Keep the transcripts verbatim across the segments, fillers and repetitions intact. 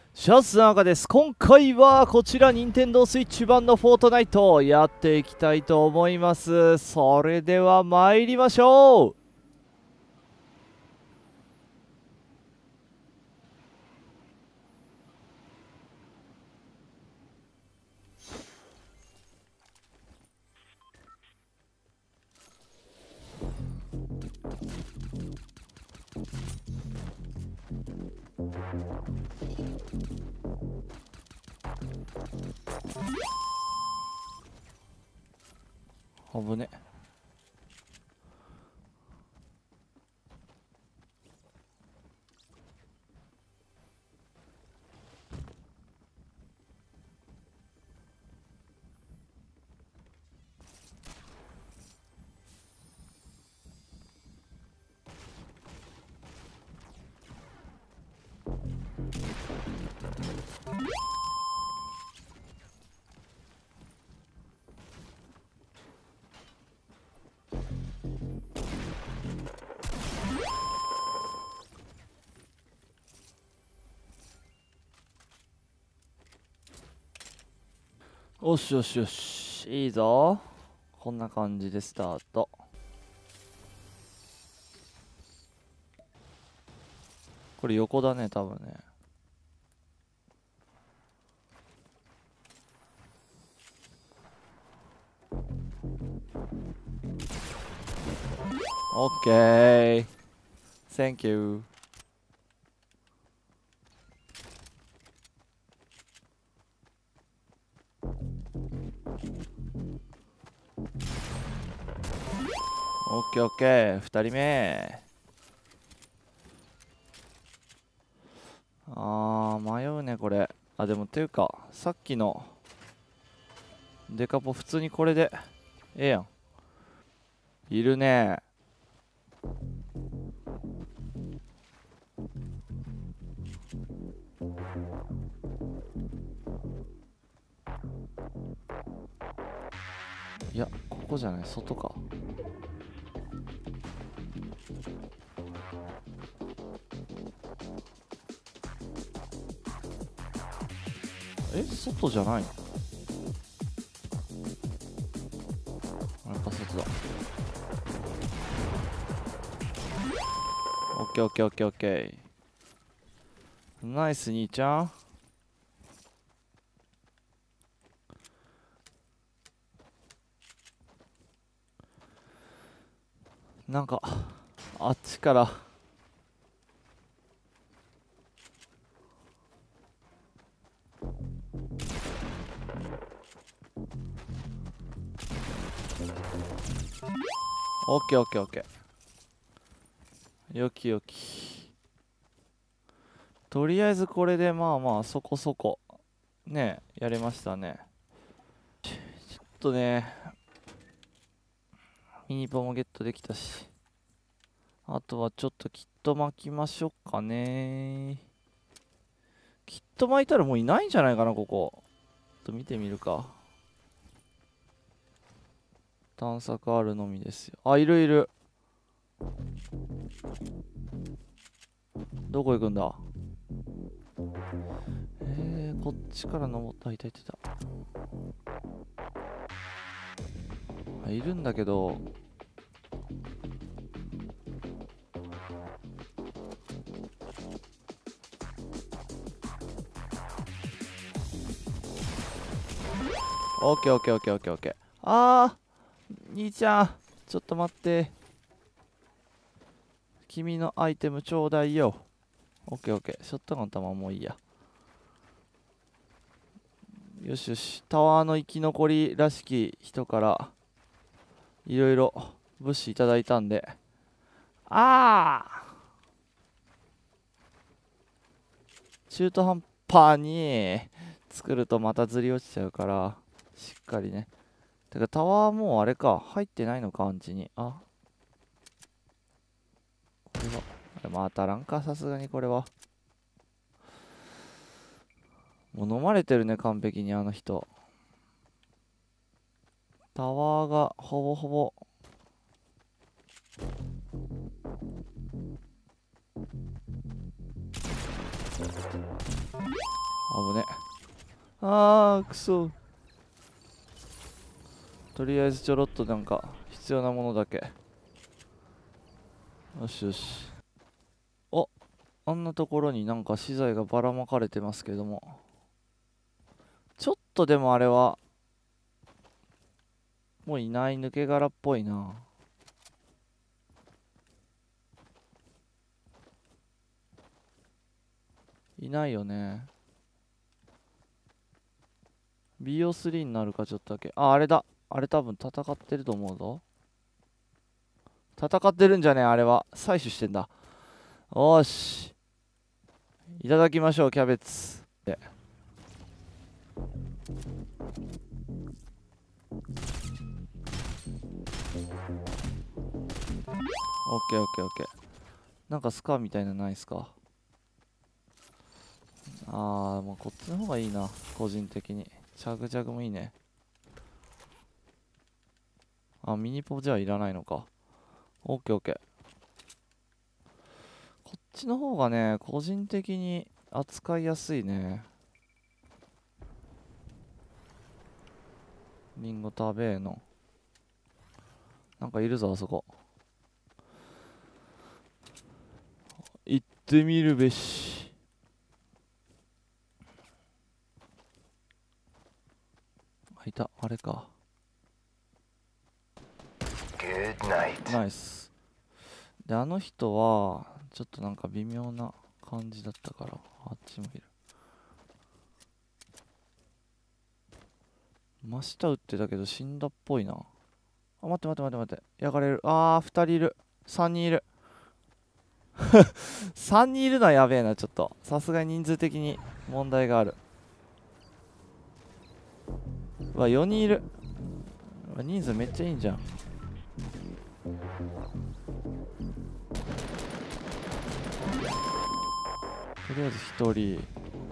シャツの中です。今回はこちら任天堂スイッチ版のフォートナイトをやっていきたいと思います。それでは参りましょう。危ね。よしよしよし、いいぞ。こんな感じでスタート。これ横だね、多分ね。オッケー。Thank you。オッケーオッケー。二人目。あー、迷うね、これ。あ、でも、ていうか、さっきのデカポ、普通にこれで、ええやん。いるね。いや、ここじゃない、外か。え、外じゃないの？やっぱ外だ。オッケーオッケーオッケーオッケー。ナイス兄ちゃん。なんかあっちからオッケーオッケーオッケー。よきよき。とりあえずこれでまあまあそこそこねやれましたね。ちょっとねミニポもゲットできたし、あとはちょっとキット巻きましょうかね。キット巻いたらもういないんじゃないかな、ここ。ちょっと見てみるか。探索あるのみですよ。あ、いるいる。どこ行くんだ。えー、こっちから登った。いたいたいた。あ、いるんだけど、オッケーオッケーオッケーオッケーオッケー。あー、兄ちゃん、ちょっと待って。君のアイテムちょうだいよ。オッケーオッケー。ショットガン弾もういいや。よしよし。タワーの生き残りらしき人からいろいろ物資いただいたんで。あー、中途半端に作るとまたずり落ちちゃうから、しっかりね。てかタワーもうあれか、入ってないのか、アンチに。あ、これは、あれまあ当たらんか、さすがにこれは。もう飲まれてるね、完璧にあの人。タワーがほぼほぼ。 危ね。あーくそ。とりあえずちょろっとなんか必要なものだけ。よしよし。お、あんなところになんか資材がばらまかれてますけども、ちょっとでもあれはもういない抜け殻っぽいな。いないよね。 ビーオースリー になるかちょっとだけ。あ、あれだ。あれ多分戦ってると思うぞ。戦ってるんじゃねえ、あれは採取してんだ。おーし、いただきましょうキャベツで。オッケーオッケーオッケー。なんかスカーみたいなのないっすか？あー、もうこっちの方がいいな、個人的に。チャグジャグもいいね。あ、ミニポじゃいらないのか。オッケーオッケー。こっちの方がね、個人的に扱いやすいね。リンゴ食べーの。なんかいるぞ、あそこ。行ってみるべし。あ、いた、あれか。ナイス。で、あの人は、ちょっとなんか微妙な感じだったから、あっちもいる。真下撃ってたけど死んだっぽいな。あ、待って待って待って待って。焼かれる。あー、ふたりいる。さんにんいる。さんにんいるのはやべえな、ちょっと。さすがに人数的に問題がある。うわ、よにんいる。うわ、人数めっちゃいいんじゃん。とりあえずひとり。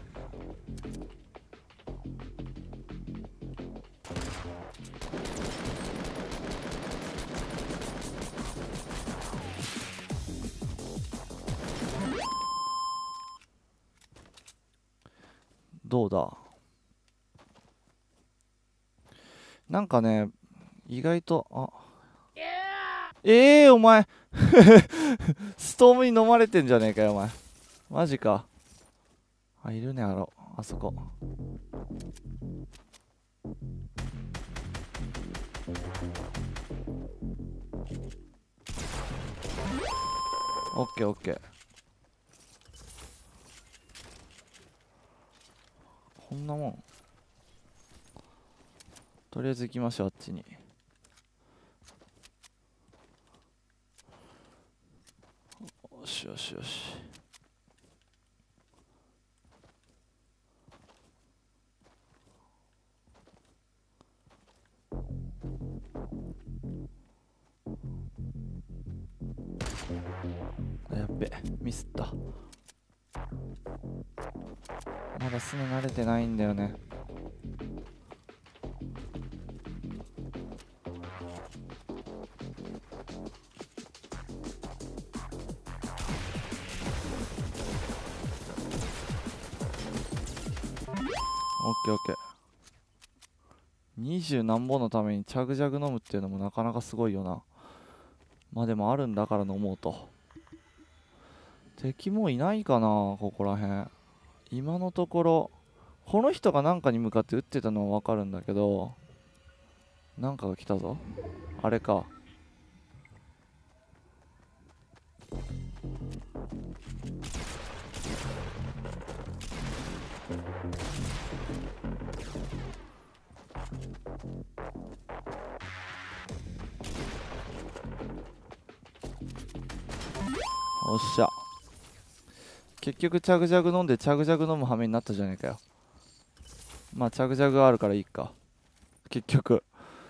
どうだ。なんかね、意外と、あ、ええー、お前ストームに飲まれてんじゃねえかよ、お前。マジか。あ、いるね、あろ、あそこ。オッケーオッケー。こんなもん。とりあえず行きましょう、あっちに。よしよしよし。やっべ、ミスった。まだすね慣れてないんだよね。オッケーオッケー。二十何本のためにチャグジャグ飲むっていうのもなかなかすごいよな。まあでもあるんだから飲もうと。敵もいないかな、ここらへん。今のところ、この人が何かに向かって撃ってたのはわかるんだけど、なんかが来たぞ。あれか。おっしゃ。結局チャグジャグ飲んでチャグジャグ飲む羽目になったじゃねえかよ。まあチャグジャグあるからいいか、結局。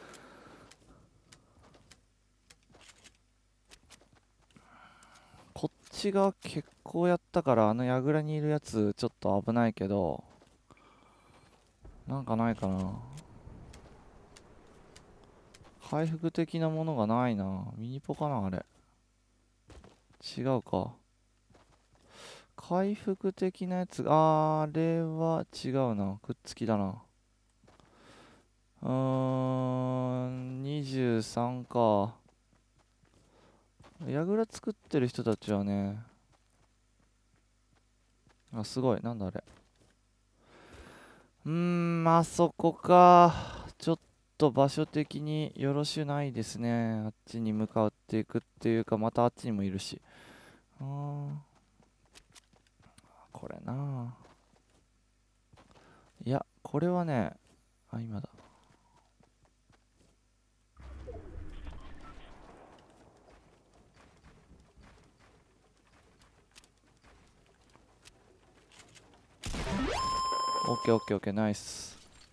こっちが結構やったから、あの櫓にいるやつちょっと危ないけど、なんかないかな。回復的なものがないな。ミニポかな、あれ。違うか。 回復的なやつが、あれは違うな。くっつきだな。うーん、にじゅうさんか。櫓作ってる人たちはね、あ、すごい。なんだあれ。うーん、あそこか。ちょっと場所的によろしゅないですね。あっちに向かっていくっていうか、またあっちにもいるし。うーん、これな。いや、これはね、あ、今だ。オッケーオッケーオッケー、ナイス。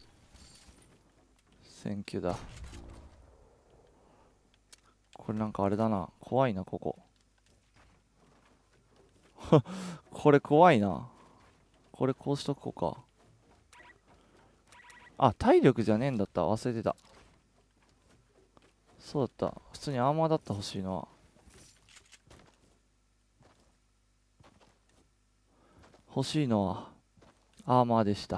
センキューだ。これなんかあれだな。怖いな、ここ。これ怖いな。これこうしとこうか。あ、体力じゃねえんだった。忘れてた。そうだった。普通にアーマーだった欲しいのは。欲しいのはアーマーでした。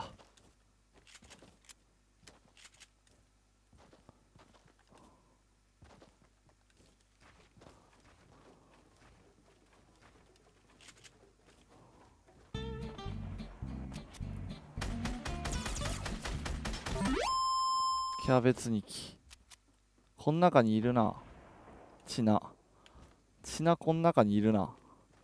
キャベツニキ。こん中にいるな。チナ。チナこん中にいるな。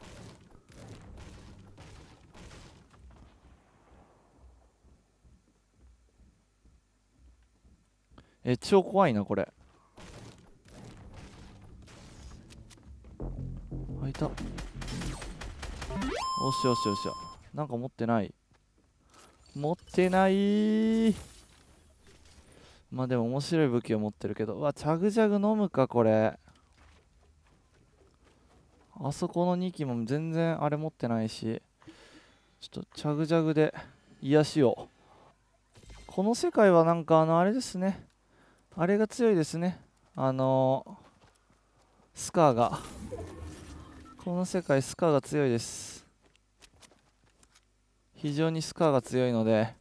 え、超怖いな、これ。あ、いた。よしよしよし。なんか持ってない。持ってないー。まあでも面白い武器を持ってるけど。うわ、チャグジャグ飲むか、これ。あそこのにきも全然あれ持ってないし。ちょっとチャグジャグで癒しを。この世界はなんかあのあれですね。あれが強いですね。あのー、スカーが。この世界スカーが強いです。非常にスカーが強いので。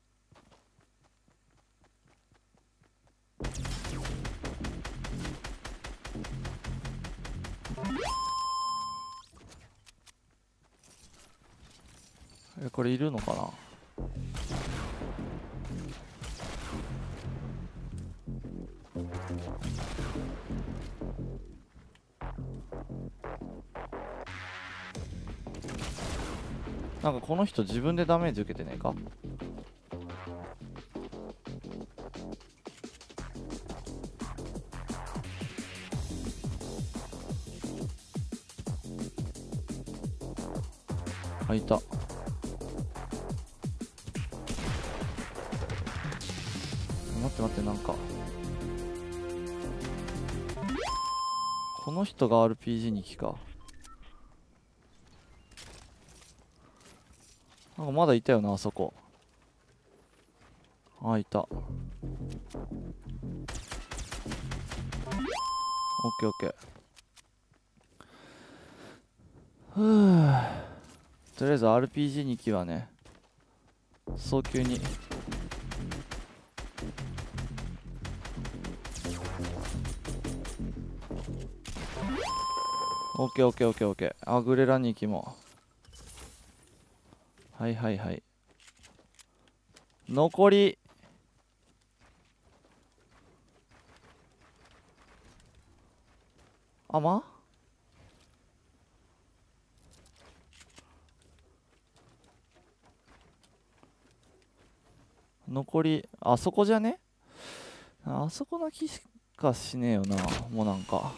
え、これいるのかな。なんかこの人自分でダメージ受けてねえか。あ、いた。待って待って、なんかこの人が アールピージー にきか。なんかまだいたよな、あそこ。あ、いた。オッケーオッケー。ふぅ。とりあえず アールピージーに 機はね、早急に。オッケーオッケーオッケーオッケー。あ、グレラにきも。はいはいはい。残り。あ、ま残り、あそこじゃね。あそこな気しかしねえよな、もうなんか。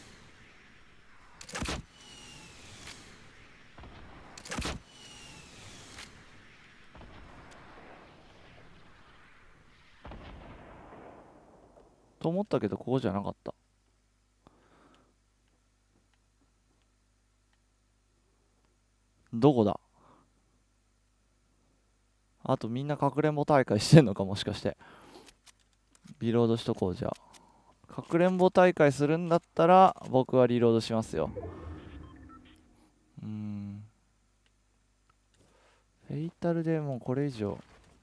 と思ったけど、ここじゃなかった。どこだ。あとみんなかくれんぼ大会してんのか、もしかして。リロードしとこう、じゃあ。かくれんぼ大会するんだったら僕はリロードしますよ。うーん。 フェイタルでもうこれ以上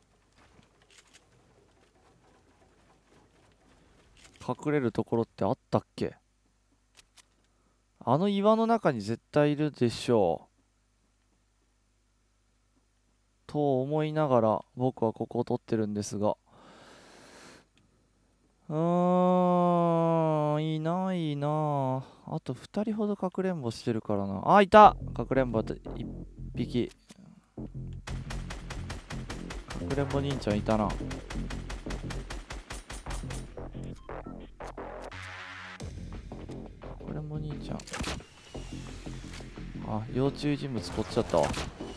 隠れるところってあったっけ？あの岩の中に絶対いるでしょうと思いながら僕はここを取ってるんですが、うーん、いないなあ。あとふたりほどかくれんぼしてるからな。あ、いたかくれんぼいっぴき。かくれんぼ兄ちゃんいたな。かくれんぼ兄ちゃん、あ、要注意人物こっちだったわ。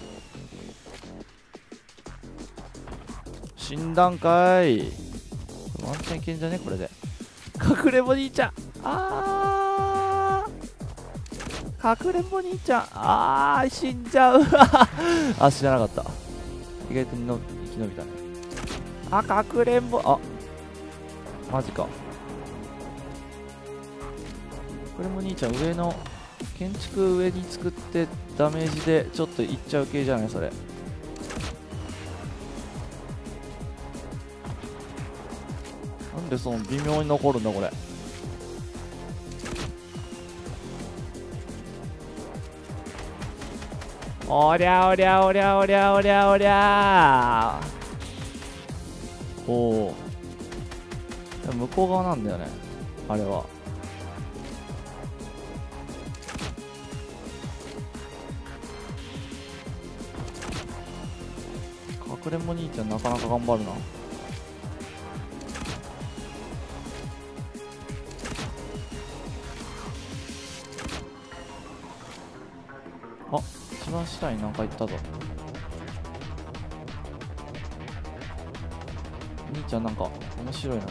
死んだんかい。ワンチャンいけんじゃねこれで。かくれんぼ兄ちゃん、あー、かくれんぼ兄ちゃん、あー、死んじゃうあ、知らなかった。意外との生き延びたね。あ、かくれんぼ、あ、マジか。かくれんぼ兄ちゃん上の建築上に作ってダメージでちょっといっちゃう系じゃないそれ。なんでその微妙に残るんだこれ。おりゃおりゃおりゃおりゃおりゃおりゃおお、向こう側なんだよねあれは。かくれんぼ兄ちゃんなかなか頑張るな。あ、一番下になんか行ったぞ。兄ちゃんなんか面白いな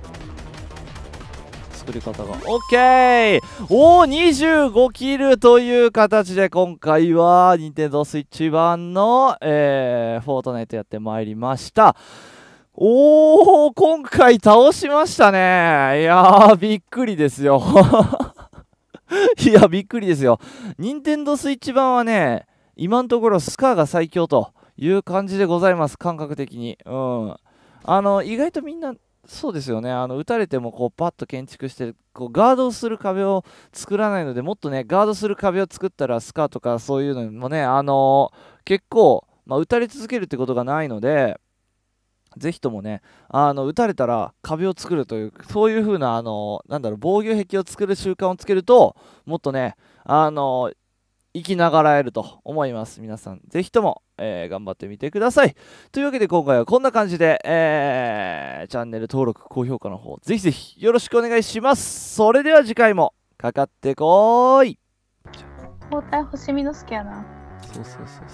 作り方が。オッケー、おお、にじゅうごキルという形で今回はニンテンドースイッチ版の、えー、フォートナイトやってまいりました。おお、今回倒しましたね。いやーびっくりですよいやびっくりですよ。ニンテンドースイッチ版はね、今のところスカーが最強という感じでございます、感覚的に。うん、あの意外とみんなそうですよね。あの撃たれてもこうパッと建築してこうガードをする壁を作らないので、もっとねガードする壁を作ったらスカーとかそういうのもね、あのー、結構、まあ、撃たれ続けるってことがないので、ぜひともね、あの撃たれたら壁を作るという、そういう風なあのなんだろう、防御壁を作る習慣をつけると、もっとね、あの生きながらえると思います。皆さんぜひとも、えー、頑張ってみてください。というわけで今回はこんな感じで、えー、チャンネル登録高評価の方ぜひぜひよろしくお願いします。それでは次回もかかってこーい。 包帯星見の好きやな。 そうそうそうそう。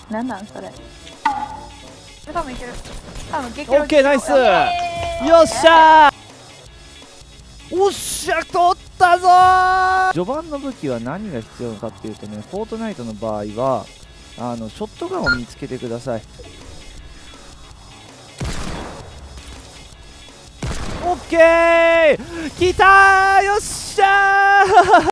なんなんそれ。多分いける。多分激オッケー、ナイス。よっしゃー、おっしゃ、取ったぞー。序盤の武器は何が必要かっていうとね、フォートナイトの場合はあのショットガンを見つけてください。オッケー、きたー、よっしゃー